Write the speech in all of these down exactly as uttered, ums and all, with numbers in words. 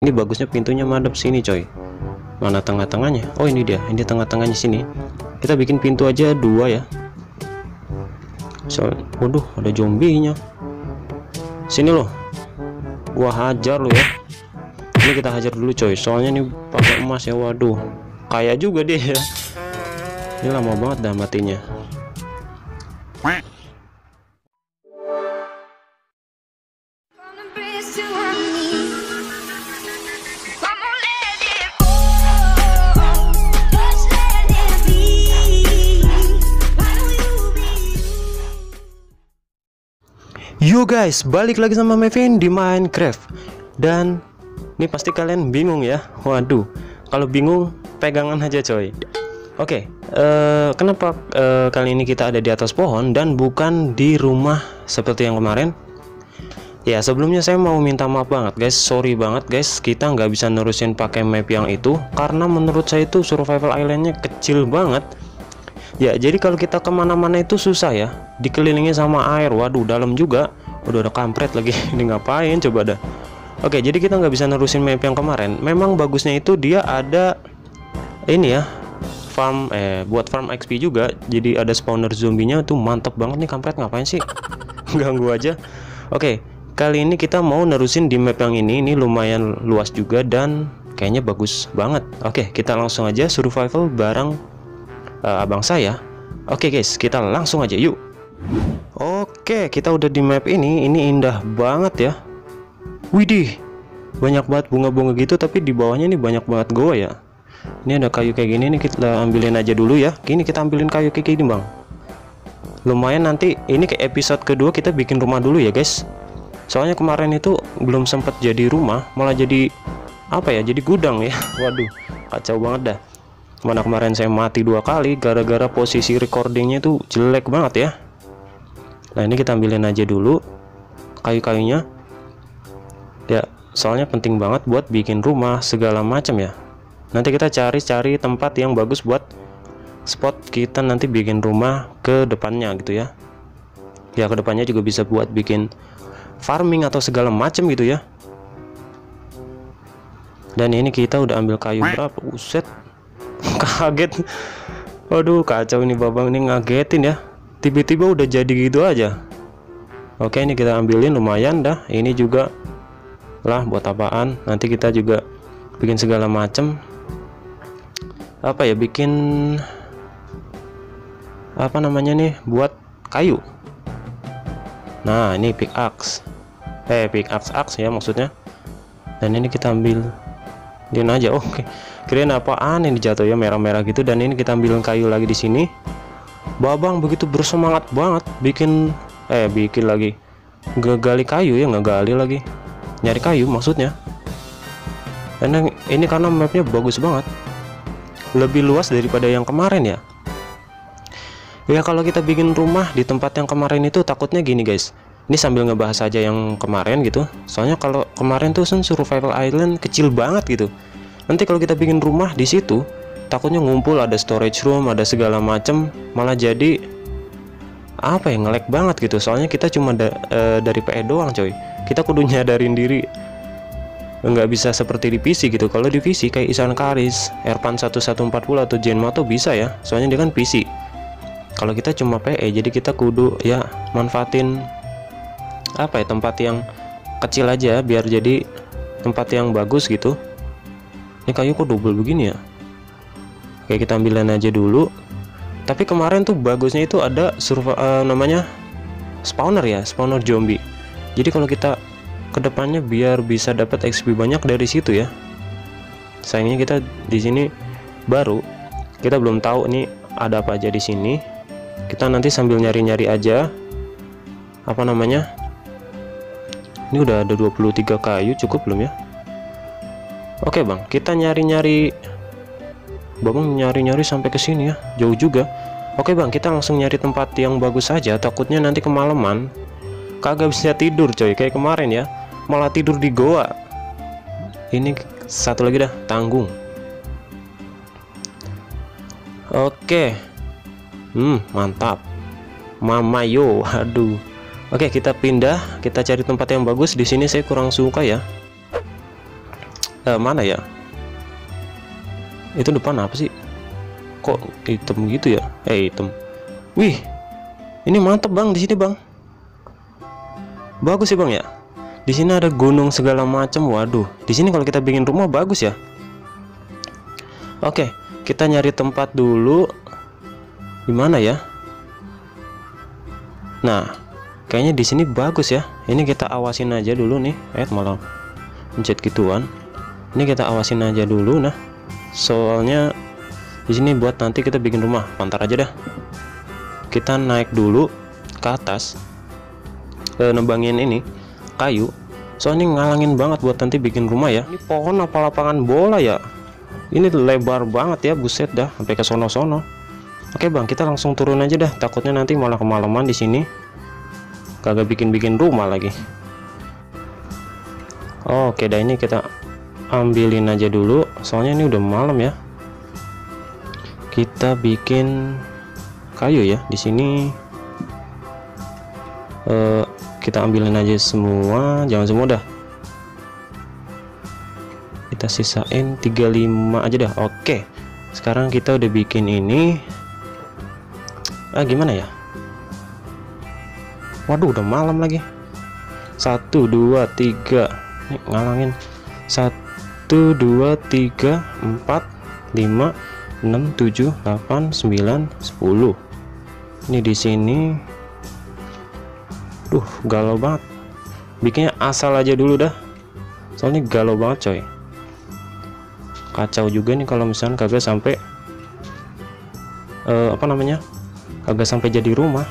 Ini bagusnya pintunya madep sini coy. Mana tengah-tengahnya? Oh ini dia, ini tengah-tengahnya sini. Kita bikin pintu aja dua ya. So, waduh ada zombinya. Sini loh, gua hajar lo ya. Ini kita hajar dulu coy, soalnya nih pakai emas ya. Waduh, kaya juga dia ya. Ini lama banget dah matinya. Yo guys, balik lagi sama Mevin di Minecraft. Dan ini pasti kalian bingung ya. Waduh, kalau bingung pegangan aja coy. Oke, uh, kenapa uh, kali ini kita ada di atas pohon dan bukan di rumah seperti yang kemarin? Ya sebelumnya saya mau minta maaf banget guys, sorry banget guys, kita nggak bisa nerusin pakai map yang itu karena menurut saya itu survival islandnya kecil banget. Ya jadi kalau kita kemana-mana itu susah ya, dikelilingi sama air. Waduh dalam juga, udah ada kampret lagi. Ini ngapain coba dah. Oke jadi kita nggak bisa nerusin map yang kemarin. Memang bagusnya itu dia ada ini ya, farm eh buat farm X P juga. Jadi ada spawner zombinya tuh mantep banget nih. Kampret ngapain sih? Ganggu aja. Oke kali ini kita mau nerusin di map yang ini. Ini lumayan luas juga dan kayaknya bagus banget. Oke kita langsung aja survival bareng Uh, abang saya. Oke guys, kita langsung aja yuk. Oke, kita udah di map ini. Ini indah banget ya. Widih, banyak banget bunga-bunga gitu, tapi di bawahnya ini banyak banget goa ya. Ini ada kayu kayak gini nih, kita ambilin aja dulu ya. Gini kita ambilin kayu kayak gini bang. Lumayan nanti ini ke episode kedua kita bikin rumah dulu ya guys. Soalnya kemarin itu belum sempat jadi rumah, malah jadi apa ya? Jadi gudang ya. Waduh, kacau banget dah. Mana kemarin saya mati dua kali gara-gara posisi recordingnya itu jelek banget ya. Nah ini kita ambilin aja dulu kayu-kayunya ya, soalnya penting banget buat bikin rumah segala macam ya. Nanti kita cari-cari tempat yang bagus buat spot kita nanti bikin rumah ke depannya gitu ya. Ya ke depannya juga bisa buat bikin farming atau segala macam gitu ya. Dan ini kita udah ambil kayu berapa? Uset, kaget. Waduh kacau ini babang, ini ngagetin ya, tiba-tiba udah jadi gitu aja. Oke ini kita ambilin lumayan dah. Ini juga lah buat apaan, nanti kita juga bikin segala macem apa ya, bikin apa namanya nih buat kayu. Nah ini pickaxe eh pickaxe axe ya maksudnya. Dan ini kita ambil din aja. Oke kirain apaan ini jatuh ya, merah-merah gitu. Dan ini kita ambilin kayu lagi di sini. Babang begitu bersemangat banget bikin eh bikin lagi ngegali kayu ya, ngegali lagi nyari kayu maksudnya. Dan ini karena mapnya bagus banget, lebih luas daripada yang kemarin ya. Ya kalau kita bikin rumah di tempat yang kemarin itu takutnya gini guys. Ini sambil ngebahas aja yang kemarin gitu. Soalnya kalau kemarin tuh kan survival island kecil banget gitu. Nanti kalau kita bikin rumah di situ, takutnya ngumpul, ada storage room, ada segala macem, malah jadi apa ya, nge-lag banget gitu. Soalnya kita cuma da e, dari P E doang coy. Kita kudu nyadarin diri, nggak bisa seperti di P C gitu. Kalau di P C kayak Isan Karis, Erpan satu satu empat nol atau Genmato bisa ya. Soalnya dia kan P C. Kalau kita cuma P E, jadi kita kudu ya manfaatin apa ya, tempat yang kecil aja biar jadi tempat yang bagus gitu. Ini kayu kok double begini ya. Oke kita ambilin aja dulu. Tapi kemarin tuh bagusnya itu ada survival uh, namanya spawner ya, spawner zombie. Jadi kalau kita kedepannya biar bisa dapat X P banyak dari situ ya. Sayangnya kita di sini baru, kita belum tahu nih ada apa aja di sini. Kita nanti sambil nyari-nyari aja apa namanya. Ini udah ada dua puluh tiga kayu, cukup belum ya? Oke bang, kita nyari-nyari. Babang nyari-nyari sampai ke sini ya, jauh juga. Oke bang, kita langsung nyari tempat yang bagus saja. Takutnya nanti kemalaman kagak bisa tidur coy, kayak kemarin ya, malah tidur di goa. Ini satu lagi dah, tanggung. Oke, hmm mantap, mama yo, aduh. Oke kita pindah, kita cari tempat yang bagus. Di sini saya kurang suka ya. eh, mana ya? Itu depan apa sih? Kok hitam gitu ya? Eh hitam. Wih, ini mantep bang di sini bang. Bagus sih bang ya. Di sini ada gunung segala macam. Waduh, di sini kalau kita bikin rumah bagus ya. Oke, kita nyari tempat dulu. Gimana ya? Nah, kayaknya di sini bagus ya. Ini kita awasin aja dulu nih. Eh malah mencet gituan. Ini kita awasin aja dulu. Nah, soalnya di sini buat nanti kita bikin rumah. Pantar aja dah. Kita naik dulu ke atas, e, nebangin ini kayu. Soalnya ngalangin banget buat nanti bikin rumah ya. Ini pohon apa lapangan bola ya? Ini lebar banget ya, buset dah, sampai ke sono-sono. Oke bang, kita langsung turun aja dah. Takutnya nanti malah kemalaman di sini. Kagak bikin-bikin rumah lagi. Oke dah, ini kita ambilin aja dulu. Soalnya ini udah malam ya. Kita bikin kayu ya di sini. Uh, kita ambilin aja semua, jangan semua dah. Kita sisain tiga puluh lima aja dah. Oke. Sekarang kita udah bikin ini. Ah gimana ya? Waduh, udah malam lagi. Satu, dua, tiga. Nih, ngalangin. Satu, dua, tiga, empat, lima, enam, tujuh, delapan, sembilan, sepuluh. Ini di sini. Duh, galau banget. Bikinnya asal aja dulu dah. Soalnya galau banget coy. Kacau juga nih kalau misalnya kagak sampai uh, apa namanya? Kagak sampai jadi rumah.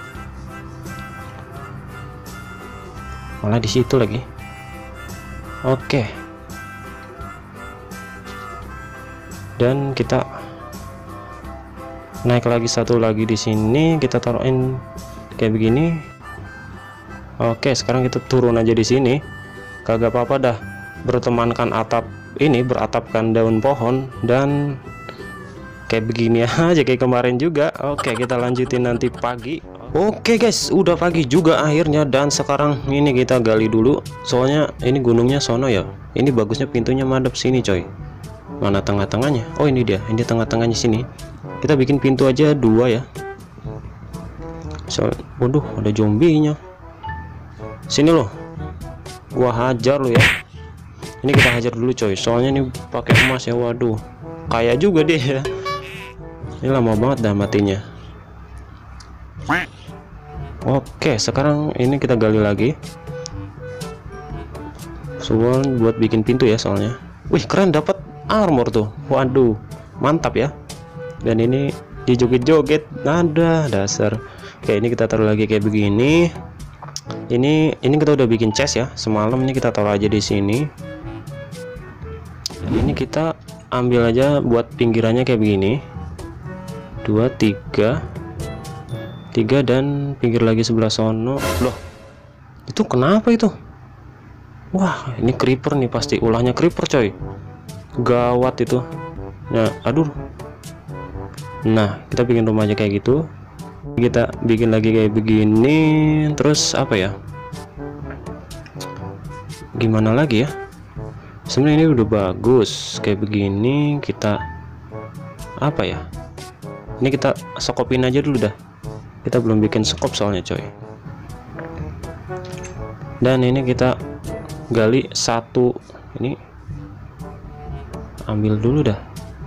Malah di situ lagi. Oke. Dan kita naik lagi satu lagi di sini, kita taruhin kayak begini. Oke, sekarang kita turun aja di sini. Kagak apa-apa dah, bertemankan atap ini, beratapkan daun pohon dan kayak begini aja kayak kemarin juga. Oke, kita lanjutin nanti pagi. Oke guys, udah pagi juga akhirnya, dan sekarang ini kita gali dulu. Soalnya ini gunungnya sono ya. Ini bagusnya pintunya madep sini coy. Mana tengah-tengahnya? Oh ini dia, ini tengah-tengahnya sini. Kita bikin pintu aja dua ya. So, waduh, ada zombinya. Sini loh, gua hajar lo ya. Ini kita hajar dulu coy. Soalnya ini pakai emas ya. Waduh, kaya juga dia ya. Ini lama banget dah matinya. Oke, sekarang ini kita gali lagi. Soalnya buat bikin pintu ya soalnya. Wih keren, dapat armor tuh. Waduh, mantap ya. Dan ini dijoget-joget, nada dasar. Oke, ini kita taruh lagi kayak begini. Ini ini kita udah bikin chest ya. Semalam ini kita taruh aja di sini. Dan ini kita ambil aja buat pinggirannya kayak begini. Dua, tiga, tiga dan pinggir lagi sebelah sono. Loh, itu kenapa itu? Wah, ini creeper nih pasti. Ulahnya creeper coy. Gawat itu. Nah, aduh. Nah, kita bikin rumah aja kayak gitu. Kita bikin lagi kayak begini. Terus apa ya? Gimana lagi ya? Sebenarnya ini udah bagus kayak begini. Kita apa ya? Ini kita sekopin aja dulu dah. Kita belum bikin sekop soalnya coy. Dan ini kita gali satu. Ini ambil dulu dah.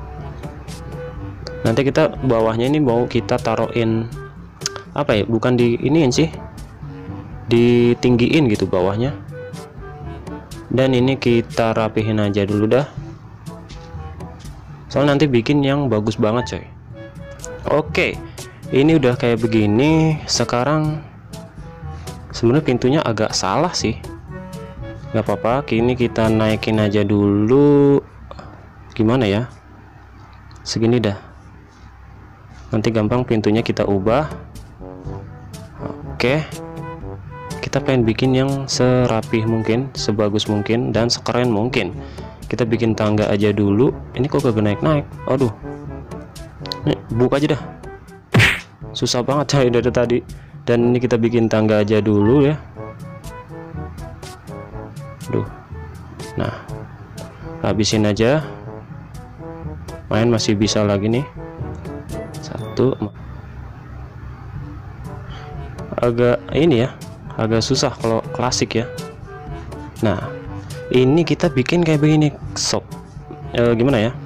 Nanti kita bawahnya ini mau kita taruhin apa ya, bukan di iniin sih, ditinggiin gitu bawahnya. Dan ini kita rapihin aja dulu dah, soalnya nanti bikin yang bagus banget coy. Oke, ini udah kayak begini. Sekarang sebenarnya pintunya agak salah sih, nggak apa-apa. Kini kita naikin aja dulu. Gimana ya, segini dah, nanti gampang pintunya kita ubah. Oke, kita pengen bikin yang serapih mungkin, sebagus mungkin, dan sekeren mungkin. Kita bikin tangga aja dulu. Ini kok gak naik-naik? Aduh, nih, buka aja dah. Susah banget coy dari tadi. Dan ini kita bikin tangga aja dulu ya. Aduh. Nah, habisin aja, main masih bisa lagi nih. Satu, agak ini ya, agak susah kalau klasik ya. Nah ini kita bikin kayak begini sob, e, gimana ya.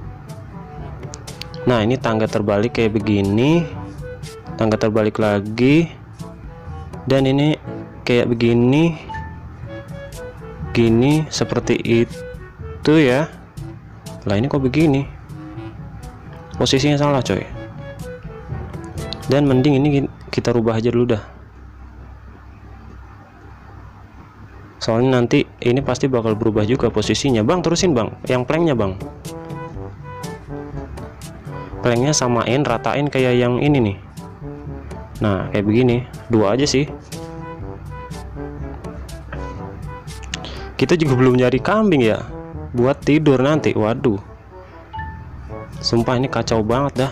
Nah ini tangga terbalik kayak begini, tangga terbalik lagi, dan ini kayak begini gini seperti itu ya. Lah ini kok begini, posisinya salah coy. Dan mending ini kita rubah aja dulu dah, soalnya nanti ini pasti bakal berubah juga posisinya. Bang terusin bang yang planknya bang, planknya samain, ratain kayak yang ini nih. Nah kayak begini, dua aja sih. Kita juga belum nyari kambing ya buat tidur nanti. Waduh, sumpah ini kacau banget dah.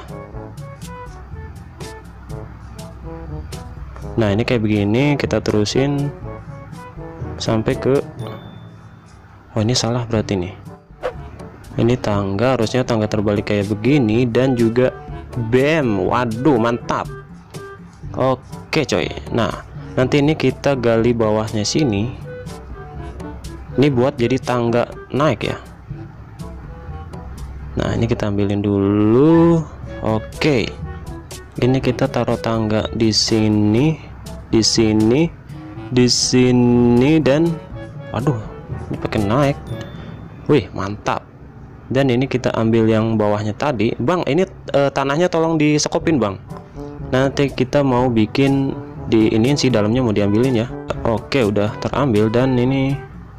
Nah ini kayak begini, kita terusin sampai ke, oh ini salah berarti nih. Ini tangga, harusnya tangga terbalik kayak begini, dan juga bam. Waduh mantap. Oke coy, nah nanti ini kita gali bawahnya sini, ini buat jadi tangga naik ya. Nah ini kita ambilin dulu. Oke, ini kita taruh tangga di sini, di sini, di sini, dan waduh ini pakai naik. Wih mantap. Dan ini kita ambil yang bawahnya tadi. Bang ini e, tanahnya tolong disekopin bang, nanti kita mau bikin di ini sih, dalamnya mau diambilin ya. Oke udah terambil. Dan ini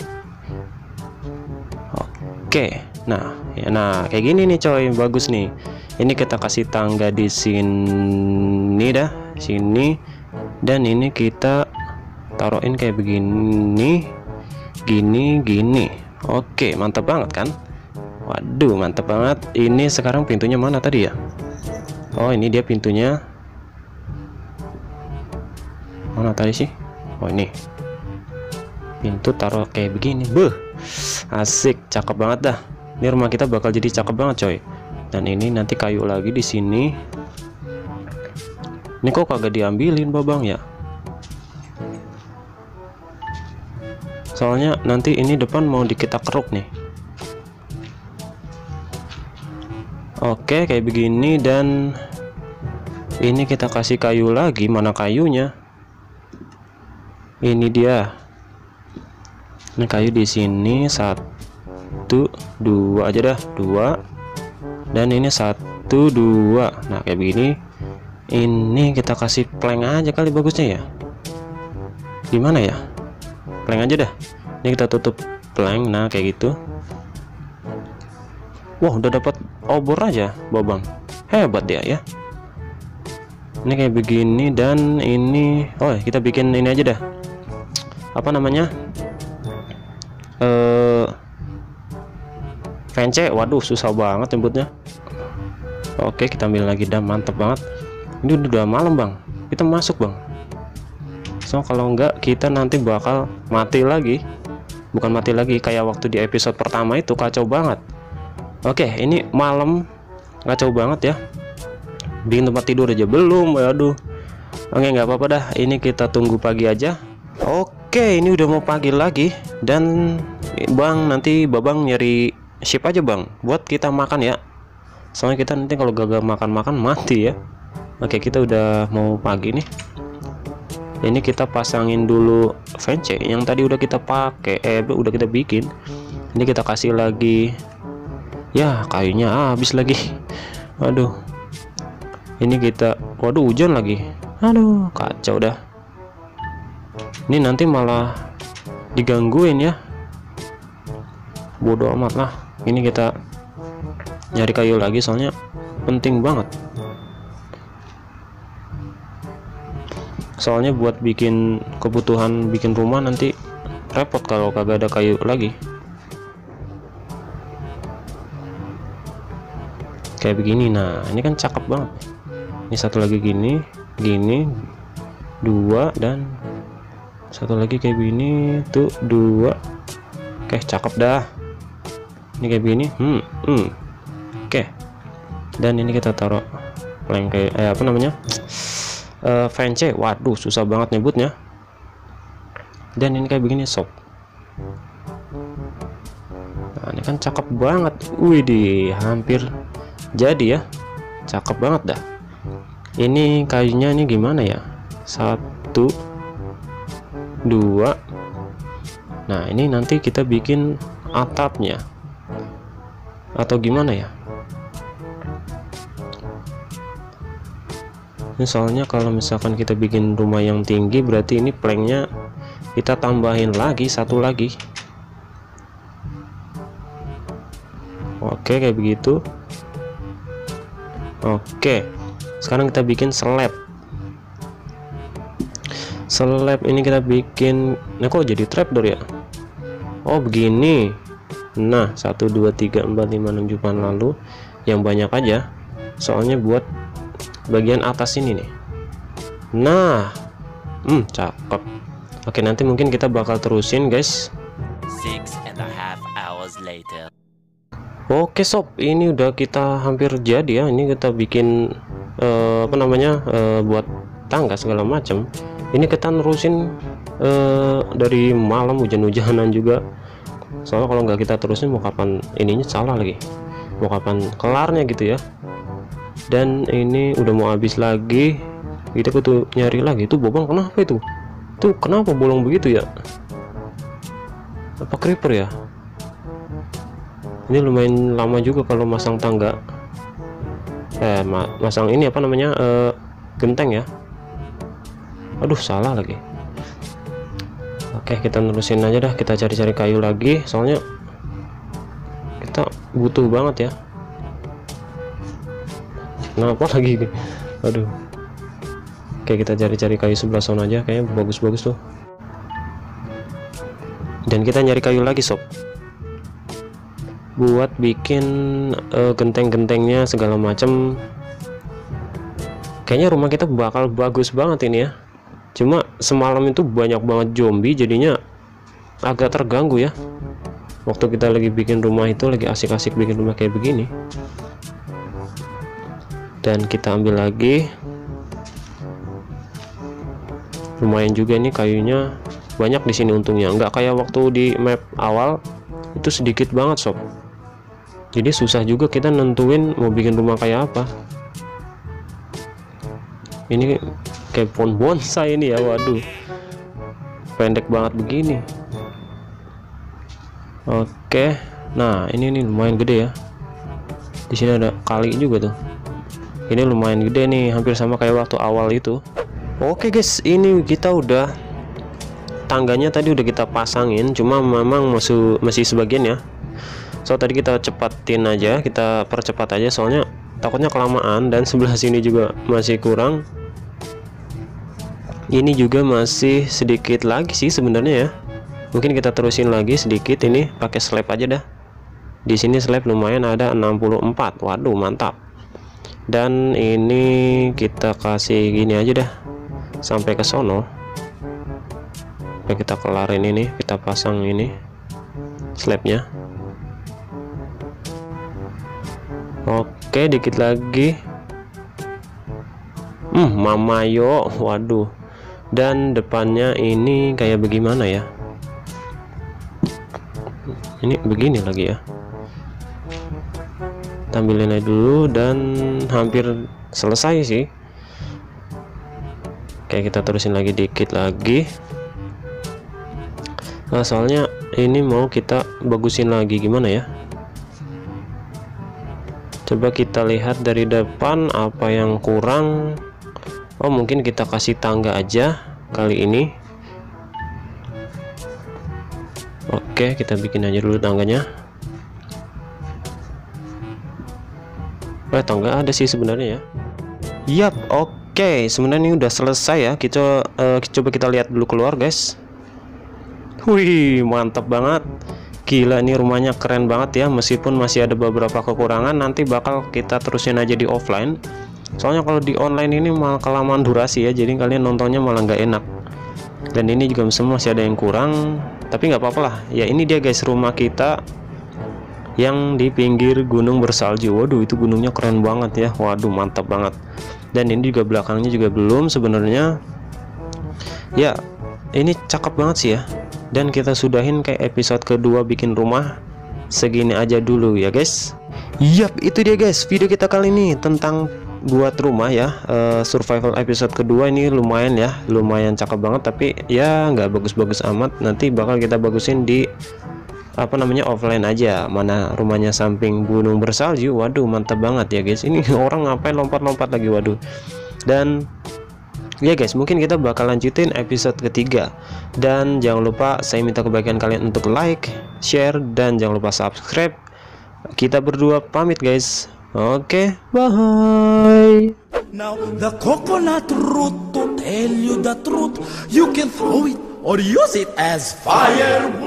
oke, nah ya, nah kayak gini nih coy, bagus nih. Ini kita kasih tangga di sini dah, sini, dan ini kita taruhin kayak begini, gini, gini. Oke mantap banget kan. Waduh mantap banget. Ini sekarang pintunya mana tadi ya? Oh ini dia pintunya. Mana tadi sih? Oh ini pintu, taruh kayak begini. Beuh, asik, cakep banget dah. Ini rumah kita bakal jadi cakep banget coy. Dan ini nanti kayu lagi di sini. Ini kok kagak diambilin babang ya? Soalnya nanti ini depan mau di kita keruk nih. Oke kayak begini, dan ini kita kasih kayu lagi. Mana kayunya? Ini dia. Ini kayu di sini, satu, dua aja dah, dua. Dan ini satu, dua. Nah kayak begini. Ini kita kasih plank aja kali bagusnya ya. Gimana ya? Plank aja dah. Ini kita tutup plank. Nah kayak gitu. Wah udah dapat obor aja babang, hebat dia ya. Ini kayak begini, dan ini oh kita bikin ini aja dah, apa namanya, eh vence. Waduh susah banget nyebutnya. Oke kita ambil lagi dah, mantep banget. Ini udah malam bang, kita masuk bang. So kalau enggak kita nanti bakal mati lagi. Bukan mati lagi kayak waktu di episode pertama itu, kacau banget. Oke ini malam, kacau banget ya. Bikin tempat tidur aja belum. Waduh. Oke nggak apa-apa dah, ini kita tunggu pagi aja. Oke ini udah mau pagi lagi, dan bang nanti babang nyari sheep aja bang buat kita makan ya. Soalnya kita nanti kalau gagal makan-makan mati ya. Oke kita udah mau pagi nih. Ini kita pasangin dulu vence yang tadi udah kita pakai, eh udah kita bikin. Ini kita kasih lagi. Ya kayunya habis lagi. Waduh. Ini kita, waduh hujan lagi. Aduh kacau dah. Ini nanti malah digangguin ya. Bodoh amat lah. Ini kita nyari kayu lagi soalnya penting banget. Soalnya buat bikin kebutuhan bikin rumah nanti repot kalau kagak ada kayu lagi. Kayak begini. Nah ini kan cakep banget. Ini satu lagi gini, gini, dua, dan satu lagi kayak begini tuh, dua. Oke cakep dah. Ini kayak begini. hmm, hmm. Oke, dan ini kita taruh plank kayak eh, apa namanya uh, vence. Waduh, susah banget nyebutnya. Dan ini kayak begini sob. Nah, ini kan cakep banget. Widih, hampir jadi ya. Cakep banget dah. Ini kayunya ini gimana ya? Satu, dua. Nah, ini nanti kita bikin atapnya atau gimana ya? Ini soalnya kalau misalkan kita bikin rumah yang tinggi, berarti ini planknya kita tambahin lagi satu lagi. Oke, kayak begitu. Oke, sekarang kita bikin slab. Slab ini kita bikin, nah kok jadi trapdoor ya? Oh begini. Nah, satu dua tiga empat lima enam tujuh lalu yang banyak aja, soalnya buat bagian atas ini nih. Nah, hmm, cakep. Oke, nanti mungkin kita bakal terusin guys. Six and a half hours later. Oke sob, ini udah kita hampir jadi ya. Ini kita bikin uh, apa namanya uh, buat tangga segala macam. Ini kita nerusin uh, dari malam, hujan-hujanan juga. Soalnya kalau nggak kita terusin mau kapan ininya salah lagi, mau kapan kelarnya gitu ya. Dan ini udah mau habis lagi, kita kudu nyari lagi. Itu Bobang kenapa itu? Tuh kenapa bolong begitu ya? Apa creeper ya? Ini lumayan lama juga kalau masang tangga, eh ma masang ini apa namanya eh, genteng ya. Aduh, salah lagi. Oke, kita nerusin aja dah. Kita cari-cari kayu lagi, soalnya kita butuh banget ya. Nah, apa lagi ini? Aduh. Oke, kita cari-cari kayu sebelah sana aja, kayaknya bagus-bagus tuh. Dan kita nyari kayu lagi sob, buat bikin uh, genteng-gentengnya segala macam. Kayaknya rumah kita bakal bagus banget ini ya. Cuma semalam itu banyak banget zombie, jadinya agak terganggu ya. Waktu kita lagi bikin rumah itu, lagi asik-asik bikin rumah kayak begini. Dan kita ambil lagi. Lumayan juga nih kayunya, banyak di sini untungnya. Nggak kayak waktu di map awal itu sedikit banget sob. Jadi susah juga kita nentuin mau bikin rumah kayak apa. Ini kayak pohon bonsai ini ya. Waduh, pendek banget begini. Oke, nah ini nih lumayan gede ya. Di sini ada kali juga tuh. Ini lumayan gede nih, hampir sama kayak waktu awal itu. Oke guys, ini kita udah, tangganya tadi udah kita pasangin, cuma memang masih masih sebagian ya. So tadi kita cepatin aja, kita percepat aja soalnya takutnya kelamaan. Dan sebelah sini juga masih kurang. Ini juga masih sedikit lagi sih sebenarnya ya. Mungkin kita terusin lagi sedikit, ini pakai slab aja dah. Di sini slab lumayan ada enam puluh empat. Waduh, mantap. Dan ini kita kasih gini aja dah sampai ke sono. Oke, kita kelarin ini, kita pasang ini slabnya. Oke, dikit lagi. Hmm, Mamayo. Waduh. Dan depannya ini kayak bagaimana ya? Ini begini lagi ya. Tampilin aja dulu dan hampir selesai sih. Oke, kita terusin lagi dikit lagi. Nah, soalnya ini mau kita bagusin lagi, gimana ya? Coba kita lihat dari depan apa yang kurang. Oh, mungkin kita kasih tangga aja kali ini. Oke, kita bikin aja dulu tangganya. Eh, tangga ada sih sebenarnya ya. Yap, oke, sebenarnya ini udah selesai ya. Kita uh, coba kita lihat dulu keluar guys. Wih, mantap banget. Gila, ini rumahnya keren banget ya. Meskipun masih ada beberapa kekurangan, nanti bakal kita terusin aja di offline. Soalnya kalau di online ini malah kelamaan durasi ya, jadi kalian nontonnya malah nggak enak. Dan ini juga semua masih ada yang kurang, tapi nggak apa-apa lah ya. Ini dia guys rumah kita. yang di pinggir gunung bersalju. Waduh, itu gunungnya keren banget ya. Waduh, mantap banget. Dan ini juga belakangnya juga belum sebenarnya. Ya, ini cakep banget sih ya. Dan kita sudahin kayak episode kedua bikin rumah. Segini aja dulu ya guys. Yap, itu dia guys video kita kali ini tentang buat rumah ya. uh, Survival episode kedua ini lumayan ya, lumayan cakep banget, tapi ya nggak bagus-bagus amat. Nanti bakal kita bagusin di apa namanya offline aja. Mana rumahnya samping gunung bersalju. Waduh, mantap banget ya guys. Ini orang ngapain lompat-lompat lagi, waduh. Dan ya guys, mungkin kita bakal lanjutin episode ketiga. Dan jangan lupa saya minta kebaikan kalian untuk like, share, dan jangan lupa subscribe. Kita berdua pamit guys. Oke, bye. Now the coconut root, to tell you the truth, you can throw it or use it as firewood.